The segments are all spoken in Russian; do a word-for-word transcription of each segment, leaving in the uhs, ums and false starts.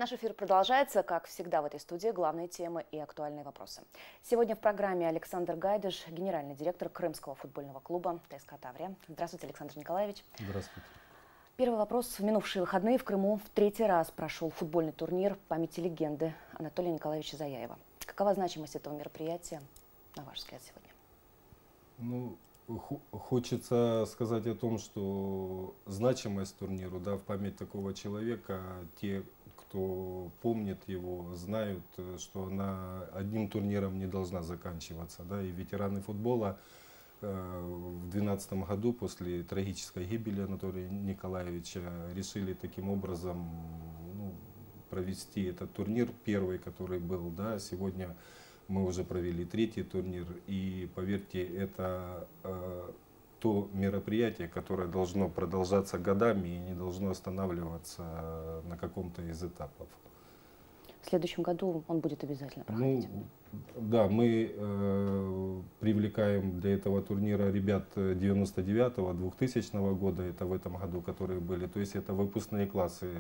Наш эфир продолжается. Как всегда в этой студии главные темы и актуальные вопросы. Сегодня в программе Александр Гайдаш, генеральный директор Крымского футбольного клуба ТСК «Таврия». Здравствуйте, Александр Николаевич. Здравствуйте. Первый вопрос. В минувшие выходные в Крыму в третий раз прошел футбольный турнир памяти легенды Анатолия Николаевича Заяева. Какова значимость этого мероприятия, на ваш взгляд, сегодня? Ну, хочется сказать о том, что значимость турниру, да, в память такого человека, те, кто помнит его, знают, что она одним турниром не должна заканчиваться. Да, и ветераны футбола э, в две тысячи двенадцатом году после трагической гибели Анатолия Николаевича решили таким образом ну, провести этот турнир, первый, который был. Да, сегодня мы уже провели третий турнир, и поверьте, это э, то мероприятие, которое должно продолжаться годами и не должно останавливаться на каком-то из этапов. В следующем году он будет обязательно проходить. Ну, да, мы э, привлекаем для этого турнира ребят девяносто девятого, двухтысячного года, это в этом году, которые были. То есть это выпускные классы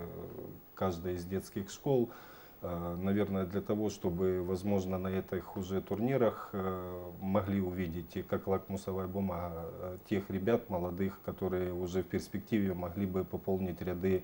каждой из детских школ. Наверное, для того, чтобы, возможно, на этих уже турнирах могли увидеть, как лакмусовая бумага, тех ребят молодых, которые уже в перспективе могли бы пополнить ряды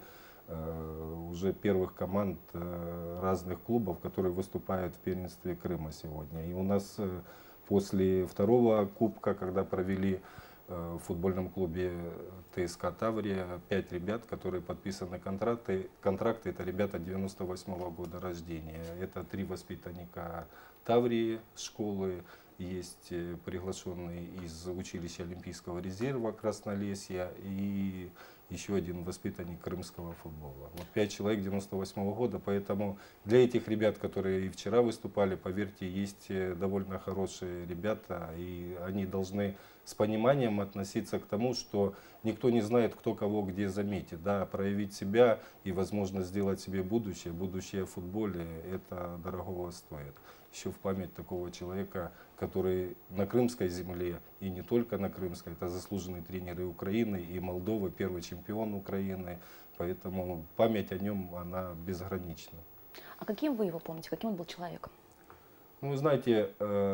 уже первых команд разных клубов, которые выступают в первенстве Крыма сегодня. И у нас после второго кубка, когда провели в футбольном клубе ТСК «Таврия», пять ребят, которые подписаны контракты. Контракты это ребята девяносто восьмого года рождения. Это три воспитанника Таврии школы, есть приглашенные из училища Олимпийского резерва Краснолесья и еще один воспитанник крымского футбола. Вот пять человек девяносто восьмого года, поэтому для этих ребят, которые и вчера выступали, поверьте, есть довольно хорошие ребята, и они должны с пониманием относиться к тому, что никто не знает, кто кого где заметит. Да, проявить себя и, возможно, сделать себе будущее. Будущее в футболе это дорогого стоит. Еще в память такого человека, который на крымской земле, и не только на крымской, это заслуженный тренер и Украины, и Молдовы, первый чемпион Украины. Поэтому память о нем, она безгранична. А каким вы его помните? Каким он был человеком? Ну, вы знаете,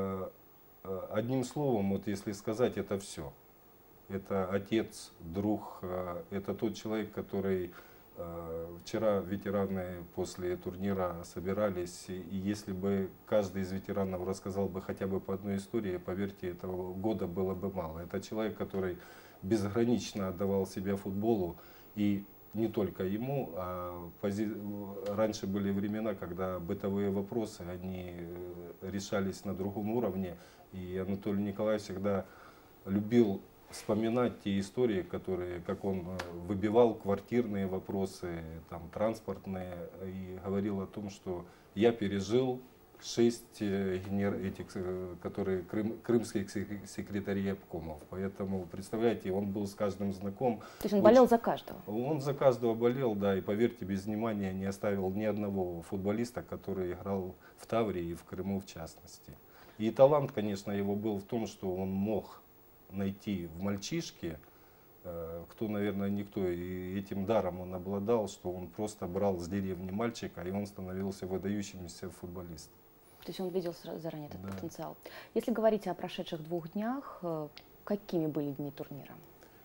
одним словом, вот если сказать, это все. Это отец, друг, это тот человек, который вчера ветераны после турнира собирались, и если бы каждый из ветеранов рассказал бы хотя бы по одной истории, поверьте, этого года было бы мало. Это человек, который безгранично отдавал себя футболу, и не только ему, а пози... раньше были времена, когда бытовые вопросы, они решались на другом уровне, и Анатолий Николаевич всегда любил вспоминать те истории, которые, как он выбивал квартирные вопросы, там, транспортные, и говорил о том, что я пережил шесть генер... этих, которые крым... крымских секретарей обкомов. Поэтому, представляете, он был с каждым знаком. То есть он болел за каждого? Он за каждого болел, да, и поверьте, без внимания не оставил ни одного футболиста, который играл в Таврии и в Крыму в частности. И талант, конечно, его был в том, что он мог найти в мальчишке, кто, наверное, никто, и этим даром он обладал, что он просто брал с деревни мальчика, и он становился выдающимся футболистом. То есть он видел заранее этот да. потенциал. Если говорить о прошедших двух днях, какими были дни турнира?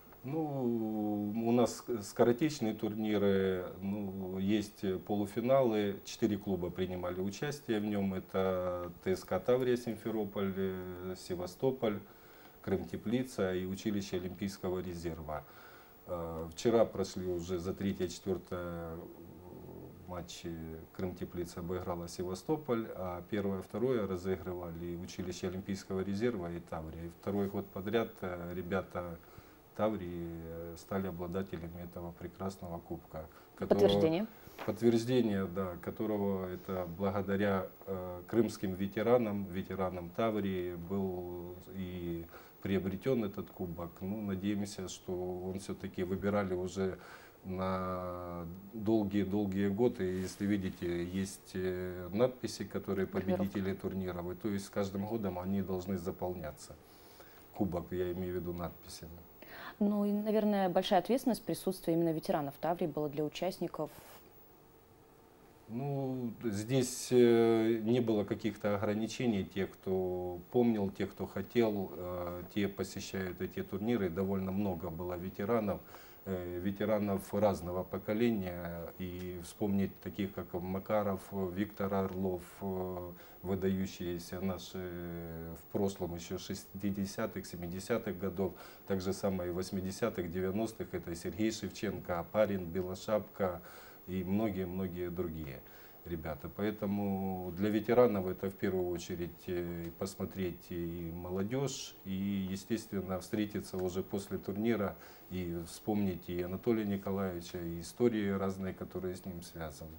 Ну, у нас скоротечные турниры, ну, есть полуфиналы, четыре клуба принимали участие в нем. Это ТСК «Таврия», Симферополь, Севастополь, Крым-Теплица и училище Олимпийского резерва. Вчера прошли уже за третье-четвертое матчи Крым-Теплица обыграла Севастополь, а первое, второе разыгрывали училище Олимпийского резерва и Таврия. И второй год подряд ребята Таврии стали обладателями этого прекрасного кубка. Которого, подтверждение? Подтверждение, да, которого это благодаря э, крымским ветеранам, ветеранам Таврии был и приобретен этот кубок. Ну, надеемся, что он все-таки выбирали уже на долгие-долгие годы. Если видите, есть надписи, которые победители турниров, и то есть с каждым годом они должны заполняться. Кубок, я имею в виду надписями. Ну и, наверное, большая ответственность присутствия именно ветеранов Таврии была для участников. Ну, здесь э, не было каких-то ограничений. Те, кто помнил, те, кто хотел, э, те посещают эти турниры. Довольно много было ветеранов, э, ветеранов разного поколения. И вспомнить таких, как Макаров, Виктор Орлов, э, выдающиеся наши в прошлом еще шестидесятых, семидесятых годов, так же самое и восьмидесятых, девяностых. Это Сергей Шевченко, Апарин, Белошапка и многие-многие другие ребята. Поэтому для ветеранов это в первую очередь э, посмотреть и молодежь, и, естественно, встретиться уже после турнира и вспомнить и Анатолия Николаевича, и истории разные, которые с ним связаны.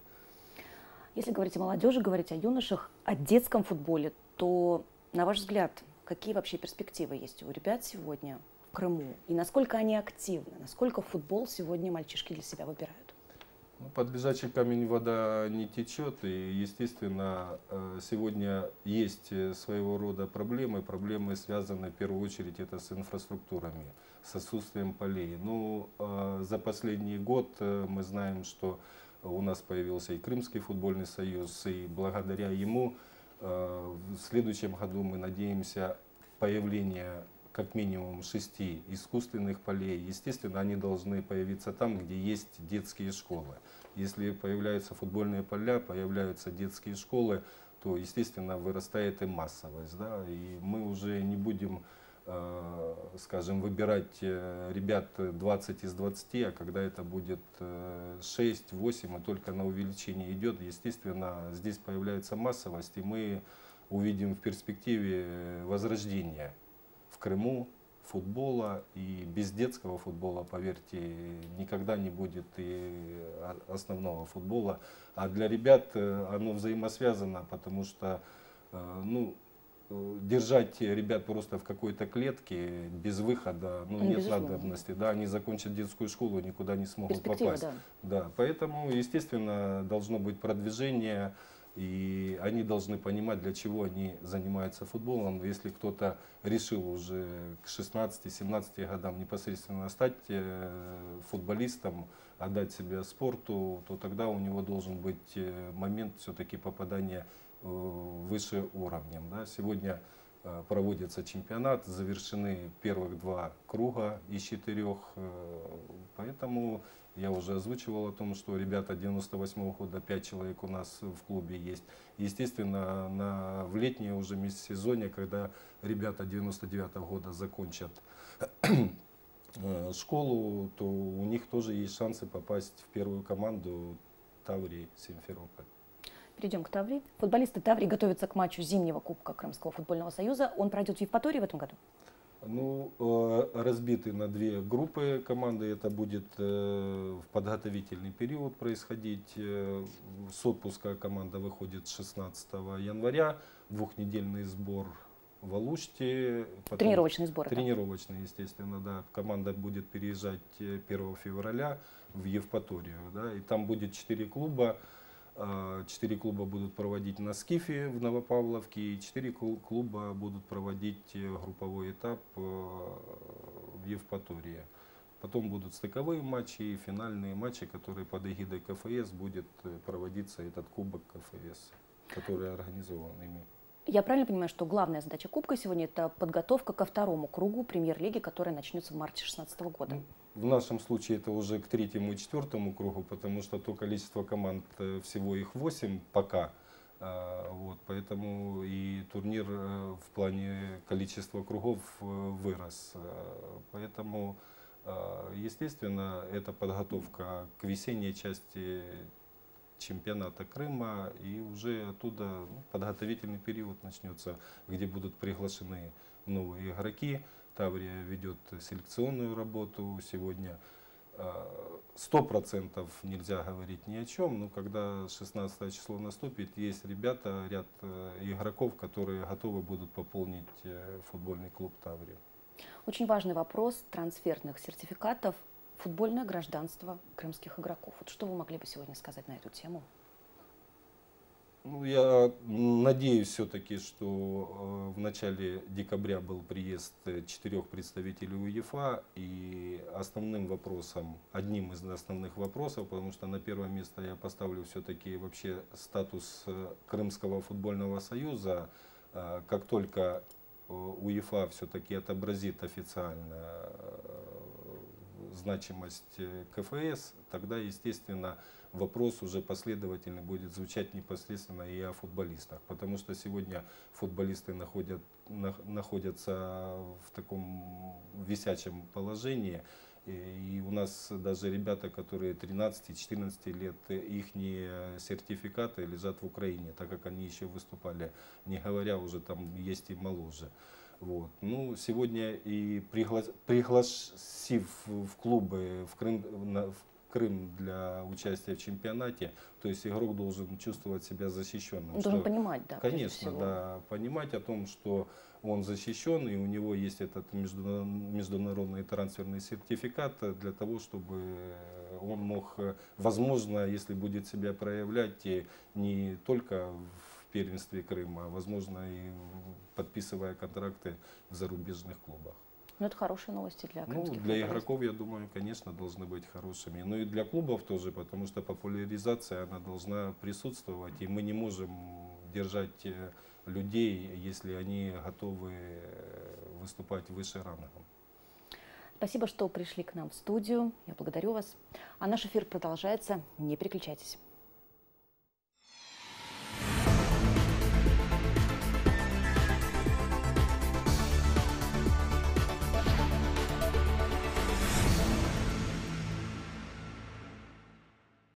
Если говорить о молодежи, говорить о юношах, о детском футболе, то, на ваш взгляд, какие вообще перспективы есть у ребят сегодня в Крыму? И насколько они активны? Насколько футбол сегодня мальчишки для себя выбирают? Ну, под лежачий камень вода не течет, и, естественно, сегодня есть своего рода проблемы. Проблемы связаны в первую очередь это с инфраструктурами, с отсутствием полей. Ну, за последний год мы знаем, что у нас появился и Крымский футбольный союз, и благодаря ему в следующем году мы надеемся появление как минимум шести искусственных полей. Естественно, они должны появиться там, где есть детские школы. Если появляются футбольные поля, появляются детские школы, то, естественно, вырастает и массовость. Да? И мы уже не будем, э, скажем, выбирать ребят двадцать из двадцати, а когда это будет шесть-восемь, и только на увеличение идет, естественно, здесь появляется массовость, и мы увидим в перспективе возрождение в Крыму футбола, и без детского футбола, поверьте, никогда не будет и основного футбола. А для ребят оно взаимосвязано, потому что ну, держать ребят просто в какой-то клетке без выхода, ну, нет надобности. Да, они закончат детскую школу, никуда не смогут попасть. Да. Да, поэтому, естественно, должно быть продвижение. И они должны понимать, для чего они занимаются футболом. Если кто-то решил уже к шестнадцати-семнадцати годам непосредственно стать футболистом, отдать себя спорту, то тогда у него должен быть момент все-таки попадания выше уровнем. Да? Сегодня проводится чемпионат, завершены первых два круга из четырех, поэтому я уже озвучивал о том, что ребята девяносто восьмого года, пять человек у нас в клубе есть. Естественно, на, в летнее уже межсезонье, когда ребята девяносто девятого года закончат школу, то у них тоже есть шансы попасть в первую команду Таврии Симферополь. Перейдем к Таврии. Футболисты Таврии готовятся к матчу зимнего кубка Крымского футбольного союза. Он пройдет в Евпатории в этом году? Ну, разбиты на две группы команды. Это будет в подготовительный период происходить. С отпуска команда выходит шестнадцатого января. Двухнедельный сбор в Алуште. Потом тренировочный сбор. Тренировочный, да? Естественно, да. Команда будет переезжать первого февраля в Евпаторию. Да, и там будет четыре клуба. Четыре клуба будут проводить на Скифе в Новопавловке, и четыре клуба будут проводить групповой этап в Евпатории. Потом будут стыковые матчи и финальные матчи, которые под эгидой ка эф эс будет проводиться этот кубок ка эф эс, который организован ими. Я правильно понимаю, что главная задача Кубка сегодня – это подготовка ко второму кругу премьер-лиги, которая начнется в марте две тысячи шестнадцатого года? В нашем случае это уже к третьему и четвертому кругу, потому что то количество команд, всего их восемь пока. Вот, поэтому и турнир в плане количества кругов вырос. Поэтому, естественно, это подготовка к весенней части чемпионата Крыма, и уже оттуда ну, подготовительный период начнется, где будут приглашены новые игроки. Таврия ведет селекционную работу сегодня. Сто процентов нельзя говорить ни о чем, но когда шестнадцатое число наступит, есть ребята, ряд игроков, которые готовы будут пополнить футбольный клуб Таврия. Очень важный вопрос трансферных сертификатов. Футбольное гражданство крымских игроков. Вот что вы могли бы сегодня сказать на эту тему? Ну, я надеюсь все-таки, что э, в начале декабря был приезд э, четырех представителей УЕФА, и основным вопросом, одним из основных вопросов, потому что на первое место я поставлю все-таки вообще статус э, Крымского футбольного союза, э, как только э, УЕФА все-таки отобразит официально э, значимость э, КФС, тогда, естественно, вопрос уже последовательно будет звучать непосредственно и о футболистах. Потому что сегодня футболисты находят, на, находятся в таком висячем положении. И, и у нас даже ребята, которые тринадцать-четырнадцать лет, их сертификаты лежат в Украине, так как они еще выступали, не говоря уже там есть и моложе. Вот. Ну, сегодня и пригла... пригласив в клубы в Крым, в Крым для участия в чемпионате, то есть игрок должен чувствовать себя защищенным. Он должен понимать, да. Конечно, да, понимать о том, что он защищен и у него есть этот международный трансферный сертификат для того, чтобы он мог, возможно, если будет себя проявлять, не только в первенстве Крыма, а возможно и подписывая контракты в зарубежных клубах. Ну, это хорошие новости для крымских Ну, для игроков, я думаю, конечно, должны быть хорошими. Но и для клубов тоже, потому что популяризация, она должна присутствовать. И мы не можем держать людей, если они готовы выступать выше рангом. Спасибо, что пришли к нам в студию. Я благодарю вас. А наш эфир продолжается. Не переключайтесь.